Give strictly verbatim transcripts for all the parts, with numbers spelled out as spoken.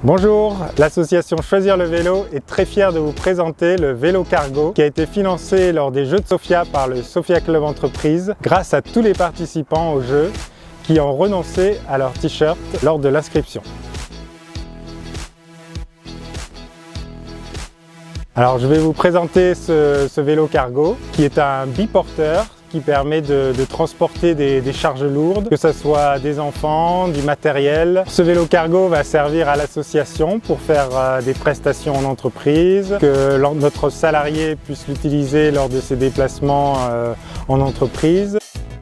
Bonjour, l'association Choisir le vélo est très fière de vous présenter le vélo cargo qui a été financé lors des Jeux de Sofia par le Sofia Club Entreprise grâce à tous les participants aux Jeux qui ont renoncé à leur t-shirt lors de l'inscription. Alors je vais vous présenter ce, ce vélo cargo qui est un biporteur qui permet de, de transporter des, des charges lourdes, que ce soit des enfants, du matériel. Ce vélo cargo va servir à l'association pour faire euh, des prestations en entreprise, que notre salarié puisse l'utiliser lors de ses déplacements euh, en entreprise.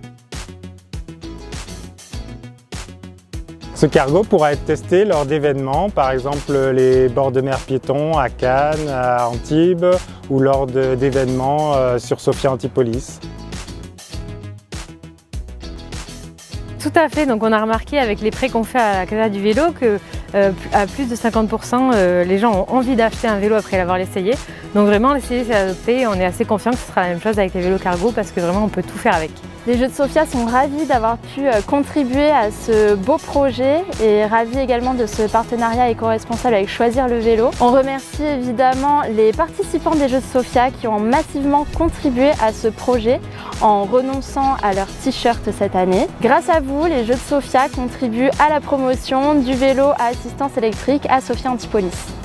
Ce cargo pourra être testé lors d'événements, par exemple les bords de mer piétons à Cannes, à Antibes ou lors d'événements euh, sur Sofia Antipolis. Tout à fait, donc on a remarqué avec les prêts qu'on fait à la Casa du Vélo que euh, à plus de cinquante pour cent euh, les gens ont envie d'acheter un vélo après l'avoir essayé. Donc vraiment l'essayer c'est adopter, on est assez confiant que ce sera la même chose avec les vélos cargo parce que vraiment on peut tout faire avec. Les Jeux de Sofia sont ravis d'avoir pu contribuer à ce beau projet et ravis également de ce partenariat éco-responsable avec Choisir le vélo. On remercie évidemment les participants des Jeux de Sofia qui ont massivement contribué à ce projet en renonçant à leur t-shirt cette année. Grâce à vous, les Jeux de Sofia contribuent à la promotion du vélo à assistance électrique à Sofia Antipolis.